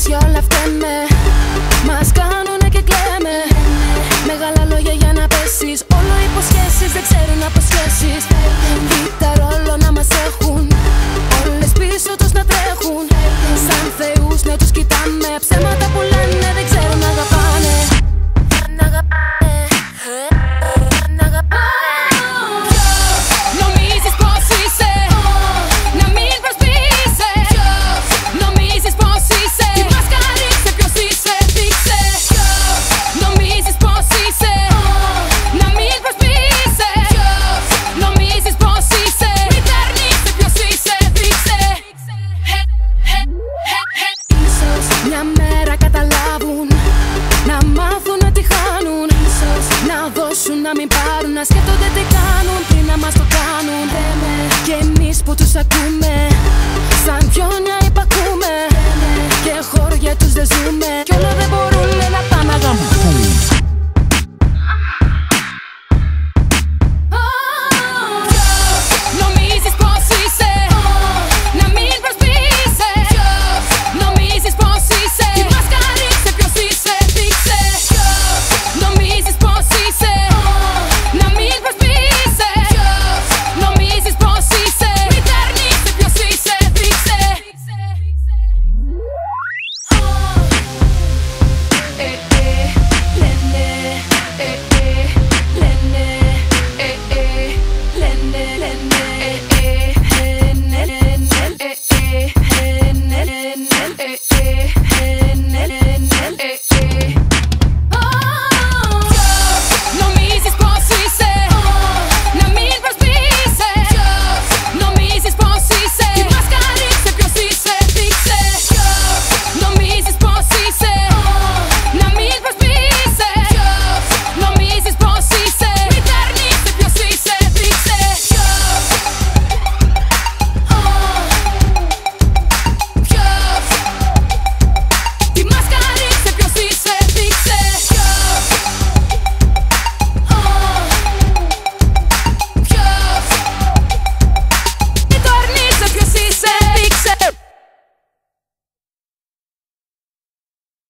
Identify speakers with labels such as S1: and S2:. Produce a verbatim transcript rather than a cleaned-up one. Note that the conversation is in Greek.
S1: για όλα φταίμε. Μας κάνουνε και κλαίμε. Μεγάλα λόγια για να πέσεις. Όλο υποσχέσεις, δεν ξέρουν από σχέσεις. Κοίτα ρόλο να μας έχουν. Όλες πίσω τους να τρέχουν. Σαν θεούς να τους κοιτάμε. Ψέματα που λένε δεν ξέρουν να αγαπάνε. Να αγαπάνε. Να αγαπάνε. Νομίζεις πως είσαι. Να μην προσποιείσαι. Νομίζεις πως είσαι. Τι μάσκα ρίξε, ποιος είσαι, δείξε. Νομίζεις πως είσαι. Να μην προσποιείσαι. Νομίζεις πως είσαι. Μην ταρνείσαι, ποιος είσαι, δείξε. Ίσως μια μέρα καταλάβουν. Να μάθουν να τη χάνουν. Ίσως να δώσουν, να μην πάρουν. Να σκέφτονται τι κάνουν πριν να μας το κάνουν. Και εμείς που τους ακούμε, σαν πιόνια υπακούμε. Και χώρια τους δεν ζούμε.